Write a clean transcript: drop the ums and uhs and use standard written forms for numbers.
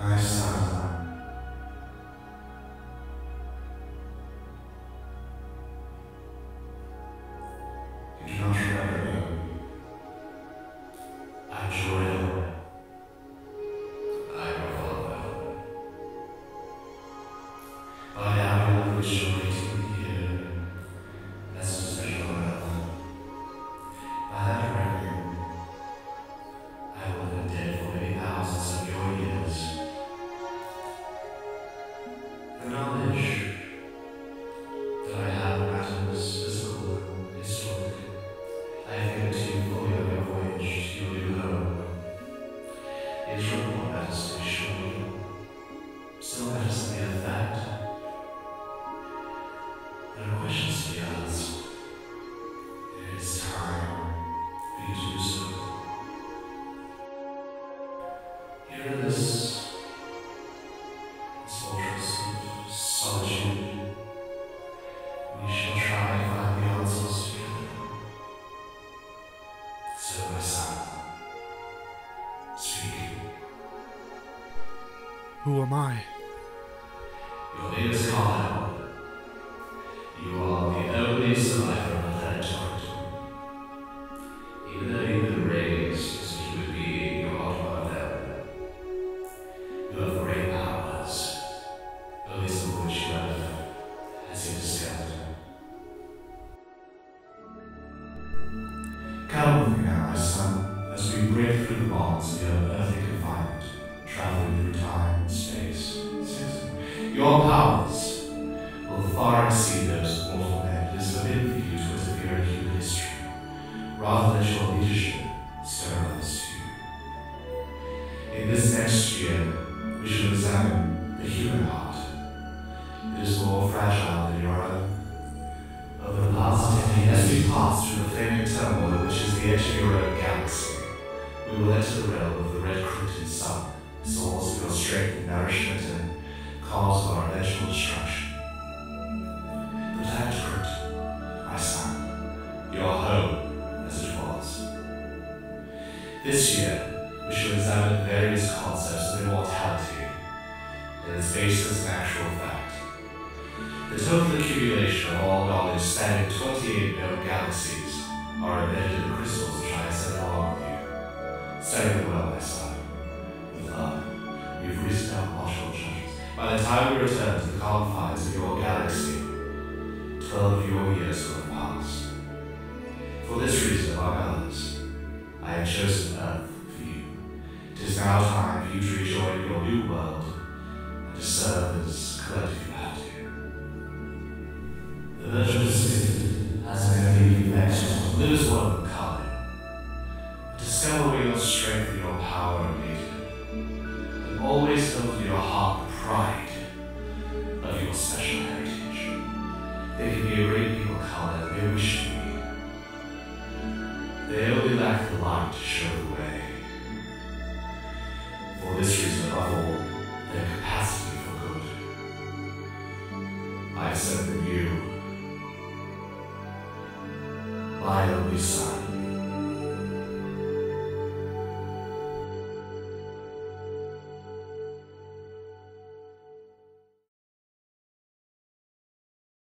My son, you do not remember me. I'm Jordan. I'm your father. By now you will wish your waiting here. That's a special realm. By that reckoning, I will have been dead for many thousands of your years. The knowledge that I have of matters physical and historic, I have given to you fully on your voyage to your new home. It is report matters to be sure, still matters to be a fact. There are questions to be asked. It is time for you to do so. Here in this fortress of solitude, we shall try to find the answers together. So, my son, speak. Who am I? Your name is Marlon. You are the only survivor of the planet Origin. Even though you've been raised as a human being, you're not one of them. You have great powers, only some of which you have as you discovered. Come with me now, my son, as we break through the bonds of your earthly confinement, traveling through time and space. Your powers will far exceed those of mortal men. It is forbidden for you to interfere in human history, rather than your leadership sterilize you. In this next year, we shall examine the human heart. It is more fragile than your own. Over the past 10 years, as we pass through the flaming turmoil which is the edge of your own galaxy, we will enter the realm of the red-recruited sun, source of your strength and nourishment and cause of our eventual destruction. The planet Crete, my son, your home as it was. This year, we shall examine various concepts of immortality and its basis in actual fact. The total accumulation of all knowledge spanning 28 known galaxies are embedded in the crystals which I have sent along with you. Study them well, my son. With love, we've reached out martial judgments. By the time we return to the confines of your galaxy, 12 of your years will have passed. For this reason, among others, I have chosen Earth for you. It is now time for you to rejoin your new world and to serve as collective humanity. The virtual system has many connections. Live as one in common. Discover where your strength and your power are needed. And always hold in your heart the pride of your special heritage. They can be a great people, Colin, they wish to be. They only lack the light to show the way. For this reason, above all, their capacity for good. I send them you, my only son.